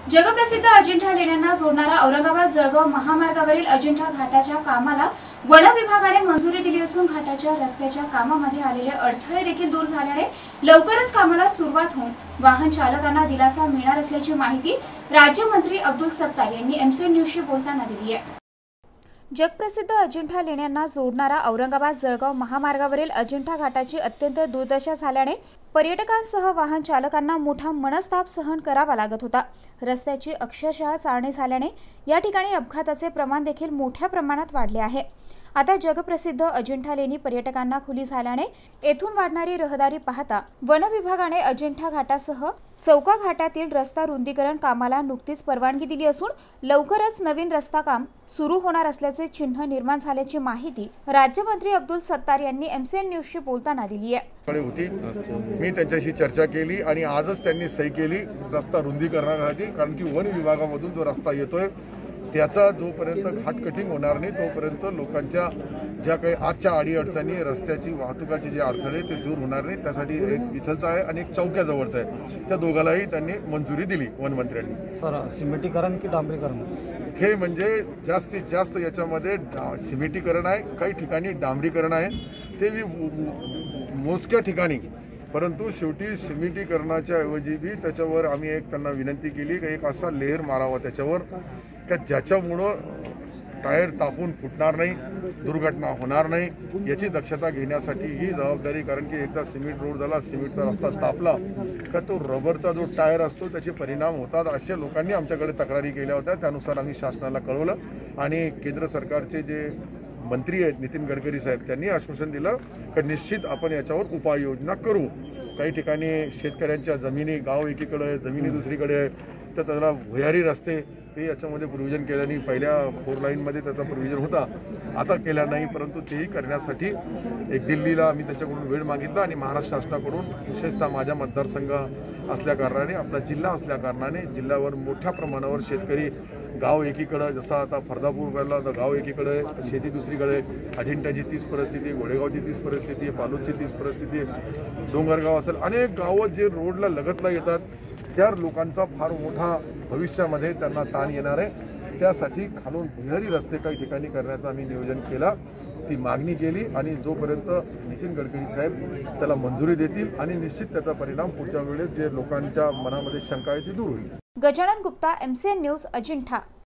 जगप्रसिद्ध अजिंठा लेण्यांना जोडणारा औरंगाबाद-जळगाव महामार्गावरील अजिंठा घाटाच्या कामाला वन विभागाने मंजुरी दिली असून घाटाच्या रस्त्याच्या कामामध्ये आलेले अडथळे देखील दूर झाल्याने लवकरच कामाला सुरुवात होऊन वाहन चालकांना दिलासा मिळणार असल्याची माहिती राज्यमंत्री अब्दुल सत्तार यांनी एमसीएन न्यूजशी बोलताना दिली आहे। जगप्रसिद्ध अजिंठा लेण्यांना जोडणारा औरंगाबाद-जळगाव महामार्गावरील अजिंठा घाटाची अत्यंत दुर्दशा झाल्याने पर्यटकांसह वाहन चालकांना मोठा मनस्ताप सहन करावा लागत होता। रस्त्याची अक्षरशः चाळणी झाल्याने या ठिकाणी अपघाताचे प्रमाण देखील मोठ्या प्रमाणात वाढले आहे। आता जगप्रसिद्ध अजिंठा लेणी पर्यटकांना खुली झाल्याने येथून वाढणारी रहदारी पाहता वन विभागाने अजिंठा घाटासह चौका घाटातील रस्ता रुंदीकरण कामाला नुकतीच परवानगी दिली असून लवकरच नवीन रस्ता काम सुरू होणार असल्याचे चिन्ह निर्माण झाल्याची माहिती राज्यमंत्री अब्दुल सत्तार यांनी एमसीएन न्यूजशी बोलताना दिली आहे। मी त्यांच्याशी चर्चा केली आणि आजच त्यांनी सही केली रस्ता रुंदीकरणासाठी, कारण की वन विभागामधून जो रस्ता येतोय त्याचा जोपर्यंत घाट कटिंग होणार नाही तोपर्यंत लोकांच्या ज्या काही आजच्या अडीअडचणी रस्त्याची वाहतुकाचे जे अडथळे ते दूर होणार नाही। त्यासाठी एक इथलचा आहे आणि एक चौक्याजवळचा आहे, त्या दोघांनाही त्यांनी मंजुरी दिली वनमंत्र्यांनी। सर, सिमेंटीकरण की डांबरीकरण? हे म्हणजे जास्तीत जास्त याच्यामध्ये सिमेंटीकरण आहे, काही ठिकाणी डांबरीकरण आहे, ते मोजक्या ठिकाणी। परंतु शेवटी सिमेंटीकरणाच्या ऐवजी बी त्याच्यावर आम्ही एक त्यांना विनंती केली की एक असा लेअर मारावा त्याच्यावर का ज्याच्यामुळं टायर तापून फुटणार नाही, दुर्घटना होणार नाही, याची दक्षता घेण्यासाठी ही जबाबदारी। कारण की एकदा सिमेंट रोड झाला, सिमेंटचा रस्ता तापला का तो रबरचा जो टायर असतो त्याचे परिणाम होतात। अशा लोकांनी आमच्याकडे तक्रारी केल्या होत्या, त्यानुसार आम्ही शासनाला कळवलं आणि केंद्र सरकारचे जे मंत्री आहेत नितीन गडकरी साहेब त्यांनी आश्वासन दिलं की निश्चित आपण याच्यावर उपाययोजना करू। काही ठिकाणी शेतकऱ्यांच्या जमिनी गाव एकीकडे आहे, जमिनी दुसरीकडे आहे, तर त्याला भुयारी रस्ते ते याच्यामध्ये प्रोव्हिजन केलं नाही। पहिल्या 4 लाईनमध्ये त्याचा प्रोव्हिजन होता, आता केला नाही, परंतु तेही करण्यासाठी एक दिल्लीला आम्ही त्याच्याकडून वेळ मागितला आणि महाराष्ट्र शासनाकडून विशेषतः माझ्या मतदारसंघ असल्या कारणाने आपला जिल्हा असल्या कारणाने जिल्ह्यावर मोठ्या प्रमाणावर शेतकरी गाव एकीकडे, जसं आता फरदापूरला गाव एकीकडे शेती दुसरीकडे, अजिंठ्याची तीच परिस्थिती, घोडेगावची तीच परिस्थिती, फालूदची तीच परिस्थिती, डोंगरगाव असेल, अनेक गावं जे रोडला लगतला येतात त्या लोकांचा फार मोठा भविष्यामध्ये त्यांना ताण येणार आहे। त्यासाठी खालून भुयारी रस्ते काही ठिकाणी करण्याचं आम्ही नियोजन केला, ती मागणी केली आणि जोपर्यंत नितीन गडकरी साहेब त्याला मंजुरी देतील आणि निश्चित त्याचा परिणाम पुढच्या वेळेस जे लोकांच्या मनामध्ये शंका आहे ती दूर होईल। Gajanan Gupta, MCN news, Ajanta.